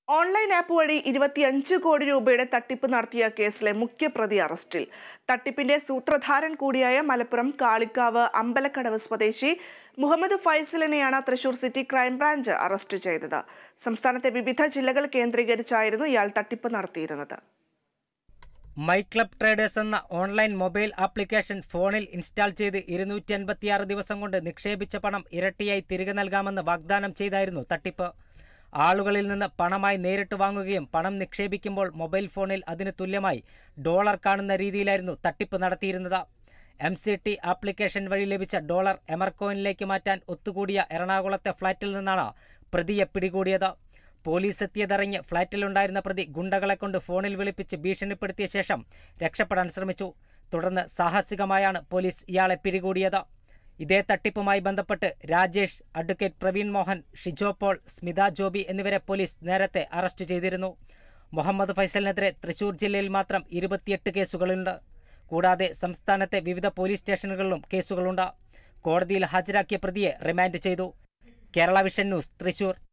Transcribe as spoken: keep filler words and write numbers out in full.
Online app വഴി ഇരുപത്തിയഞ്ച് കോടി രൂപയുടെ തട്ടിപ്പ് നടത്തിയ കേസിലെ മുഖ്യപ്രതി അറസ്റ്റിൽ. തട്ടിപ്പിന്റെ സൂത്രധാരൻ കൂടിയായ മലപ്പുറം കാളിക്കാവ് അമ്പലക്കടവ് സ്വദേശി മുഹമ്മദ് ഫൈസലിനെയാണ് തൃശൂർ സിറ്റി ക്രൈംബ്രാഞ്ച് അറസ്റ്റ് ചെയ്തത്. സംസ്ഥാനത്തെ വിവിധ ജില്ലകൾ കേന്ദ്രീകരിച്ചായിരുന്നു ഇയാൾ തട്ടിപ്പ് നടത്തിയിരുന്നത്. മൈ ക്ലബ് ട്രേഡേഴ്സ് എന്ന ഓൺലൈൻ മൊബൈൽ ആപ്ലിക്കേഷൻ ഫോണിൽ ഇൻസ്റ്റാൾ ചെയ്ത് ഇരുന്നൂറ്റി അൻപത്തിയാറ് ദിവസം കൊണ്ട് നിക്ഷേപിച്ച പണം ഇരട്ടിയായി തിരികെ നൽകാമെന്ന് വാഗ്ദാനം ചെയ്തായിരുന്നു തട്ടിപ്പ്. ആളുകളിൽ നിന്ന് പണമായി നേരിട്ട് വാങ്ങുകയും പണം നിക്ഷേപിക്കുമ്പോൾ മൊബൈൽ ഫോണിൽ അതിന് തുല്യമായി ഡോളർ കാണുന്ന രീതിയിലായിരുന്നു തട്ടിപ്പ് നടത്തിയിരുന്നത്. എം സി ടി ആപ്ലിക്കേഷൻ വഴി ലഭിച്ച ഡോളർ എമർകോയിനിലേക്ക് മാറ്റാൻ ഒത്തുകൂടിയ എറണാകുളത്തെ ഫ്ളാറ്റിൽ നിന്നാണ് പ്രതിയെ പിടികൂടിയത്. പോലീസ് എത്തിയതറിഞ്ഞ് ഫ്ളാറ്റിലുണ്ടായിരുന്ന പ്രതി ഗുണ്ടകളെ കൊണ്ട് ഫോണിൽ വിളിപ്പിച്ച് ഭീഷണിപ്പെടുത്തിയ ശേഷം രക്ഷപ്പെടാൻ ശ്രമിച്ചു. തുടർന്ന് സാഹസികമായാണ് പോലീസ് ഇയാളെ പിടികൂടിയത്. ഇതേ തട്ടിപ്പുമായി ബന്ധപ്പെട്ട് രാജേഷ്, അഡ്വക്കേറ്റ് പ്രവീൺ മോഹൻ, ഷിജോ പോൾ, സ്മിത ജോബി എന്നിവരെ പോലീസ് നേരത്തെ അറസ്റ്റ് ചെയ്തിരുന്നു. മുഹമ്മദ് ഫൈസലിനെതിരെ തൃശൂർ ജില്ലയിൽ മാത്രം ഇരുപത്തിയെട്ട് കേസുകളുണ്ട്. കൂടാതെ സംസ്ഥാനത്തെ വിവിധ പോലീസ് സ്റ്റേഷനുകളിലും കേസുകളുണ്ട്. കോടതിയിൽ ഹാജരാക്കിയ പ്രതിയെ റിമാൻഡ് ചെയ്തു. Kerala Vision News, Thrissur.